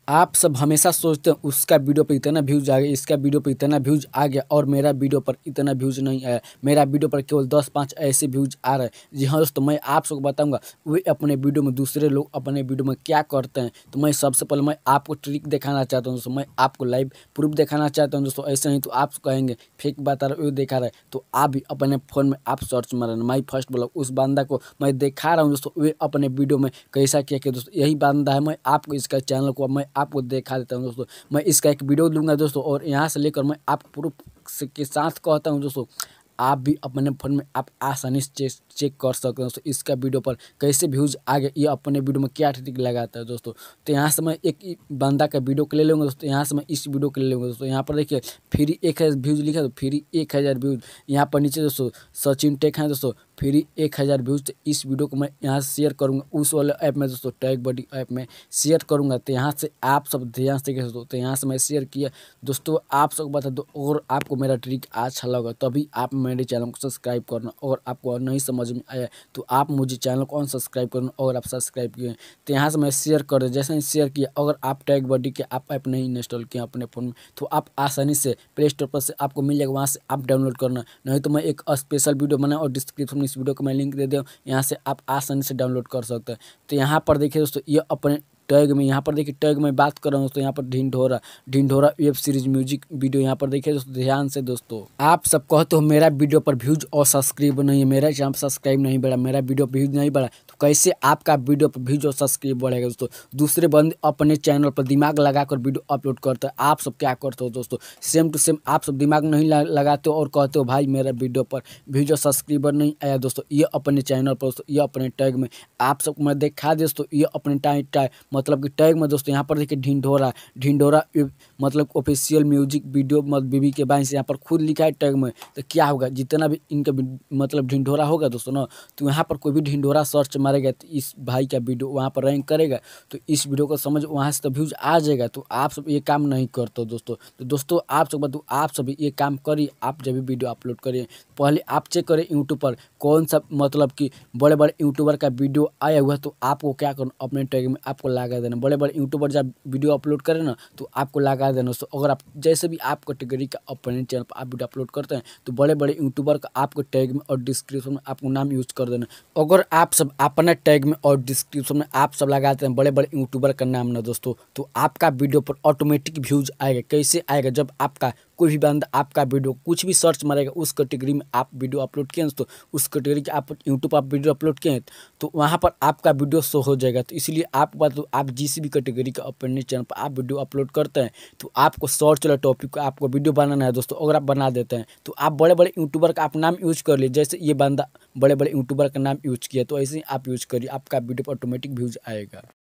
आप सब हमेशा सोचते हैं उसका वीडियो पे इतना व्यूज़ आ गया, इसका वीडियो पे इतना व्यूज़ आ गया और मेरा वीडियो पर इतना व्यूज़ नहीं आया। मेरा वीडियो पर केवल 10-5 ऐसे व्यूज़ आ रहे हैं। जी हाँ दोस्तों, मैं आप सबको बताऊंगा वे अपने वीडियो में दूसरे लोग अपने वीडियो में क्या करते हैं। तो मैं सबसे पहले मैं आपको ट्रिक दिखाना चाहता हूँ दोस्तों, मैं आपको लाइव प्रूफ दिखाना चाहता हूँ दोस्तों। ऐसे नहीं तो आप कहेंगे फेक बता रहे वो दिखा रहा है, तो आप भी अपने फ़ोन में आप सर्च मारना माई फर्स्ट ब्लॉग, उस बंदा को मैं दिखा रहा हूँ दोस्तों। वे अपने वीडियो में कैसा किया कि दोस्तों यही बंदा है। मैं आपको इसका चैनल को मैं आपको दिखा देता हूँ दोस्तों। मैं इसका एक वीडियो दूंगा दोस्तों और यहाँ से लेकर मैं आपको प्रूफ के साथ कहता हूँ दोस्तों, आप भी अपने फ़ोन में आप आसानी से चेक कर सकते हैं दोस्तों इसका वीडियो पर कैसे व्यूज़ आ गए, ये अपने वीडियो में क्या ट्रिक लगाता है दोस्तों। तो यहाँ से मैं एक बंदा का वीडियो के ले लूँगा दोस्तों, यहाँ से मैं इस वीडियो के ले लूँगा दोस्तों। यहाँ पर देखिए फ्री 1000 व्यूज़ लिखा है, तो फ्री 1000 व्यूज़। यहाँ पर नीचे दोस्तों सचिन टेक है दोस्तों, फ्री 1000 व्यूज़। तो इस वीडियो को मैं यहाँ से शेयर करूँगा उस वाले ऐप में दोस्तों, टैग बडी ऐप में शेयर करूँगा। तो यहाँ से आप सब ध्यान से देखें दोस्तों। तो यहाँ से मैं शेयर किया दोस्तों। आप सबको बता दो, और आपको मेरा ट्रिक अच्छा लगा तभी आप मेरे चैनल को सब्सक्राइब करना, और आपको नहीं समझ में आया तो आप मुझे चैनल को अनसब्सक्राइब करना, और आप सब्सक्राइब किए। तो यहाँ से मैं शेयर कर दे, जैसे ही शेयर किया, अगर आप टैग बडी के आप ऐप नहीं इंस्टॉल किए अपने फ़ोन में तो आप आसानी से प्ले स्टोर पर से आपको मिल जाएगा, वहाँ से आप डाउनलोड करना। नहीं तो मैं एक स्पेशल वीडियो बनाया और डिस्क्रिप्शन में इस वीडियो को मैं लिंक दे दूँ, यहाँ से आप आसानी से डाउनलोड कर सकते हैं। तो यहाँ पर देखिए दोस्तों, ये अपने टैग में, यहाँ पर देखिए टैग में बात कर रहा हूँ दोस्तों। यहाँ पर Dhindora web series music video यहाँ पर देखिए दोस्तों ध्यान से। दोस्तों आप सब कहते हो मेरा वीडियो पर व्यूज और सब्सक्राइब नहीं है, मेरा चैनल सब्सक्राइब नहीं बढ़ा, मेरा वीडियो पर व्यूज नहीं बढ़ा, तो कैसे आपका वीडियो पर व्यूज और सब्सक्राइब बढ़ेगा दोस्तों। दूसरे बंदे अपने चैनल पर दिमाग लगाकर वीडियो अपलोड करते हैं, आप सब क्या करते हो दोस्तों, सेम टू सेम आप सब दिमाग नहीं लगाते हो और कहते हो भाई मेरा वीडियो पर व्यूज और सब्सक्राइबर नहीं आया दोस्तों। ये अपने चैनल पर दोस्तों, ये अपने टैग में आप सबको मैं दिखा दे दोस्तों। ये अपने मतलब कि टैग में दोस्तों यहाँ पर देखिए ढिंढोरा मतलब ऑफिशियल म्यूजिक वीडियो बीबी के बाइन से यहाँ पर खुद लिखा है टैग में। तो क्या होगा, जितना भी इनका मतलब ढिंढोरा होगा दोस्तों ना, तो यहाँ पर कोई भी ढिंढोरा सर्च मारेगा तो इस भाई का वीडियो वहाँ पर रैंक करेगा, तो इस वीडियो को समझ वहाँ से तो व्यूज आ जाएगा। तो आप सब ये काम नहीं करते दोस्तों। तो दोस्तों आप सब बताओ, आप सभी ये काम करिए। आप जब भी वीडियो अपलोड करिए पहले आप चेक करें यूट्यूब पर कौन सा मतलब कि बड़े बड़े यूट्यूबर का वीडियो आया हुआ है, तो आपको क्या करना, अपने टैग में आपको लगा देना। बड़े बड़े यूट्यूबर जब वीडियो अपलोड करें ना तो आपको लगा देना दोस्तों। अगर आप जैसे भी आप कैटेगरी का अपने चैनल पर आप वीडियो अपलोड करते हैं तो बड़े बड़े यूट्यूबर का आपको टैग में और डिस्क्रिप्शन में आपको नाम यूज कर देना। अगर आप सब अपने टैग में और डिस्क्रिप्शन में आप सब लगाते हैं बड़े बड़े यूट्यूबर का नाम ना दोस्तों, तो आपका वीडियो पर ऑटोमेटिक व्यूज आएगा। कैसे आएगा, जब आपका कोई भी बंदा आपका वीडियो कुछ भी सर्च मारेगा उस कैटेगरी में आप वीडियो अपलोड किए तो उस कैटेगरी के आप यूट्यूब पर आप वीडियो अपलोड किए तो वहाँ पर आपका वीडियो शो हो जाएगा। तो इसलिए आप बात तो आप जिस भी कैटेगरी का अपने चैनल पर आप वीडियो अपलोड करते हैं तो आपको सर्च वाला टॉपिक का आपको वीडियो बनाना है दोस्तों। अगर आप बना देते हैं तो आप बड़े बड़े यूट्यूबर का आप नाम यूज कर लीजिए, जैसे ये बंदा बड़े बड़े यूट्यूबर का नाम यूज किया तो ऐसे ही आप यूज करिए, आपका वीडियो पर ऑटोमेटिक व्यूज आएगा।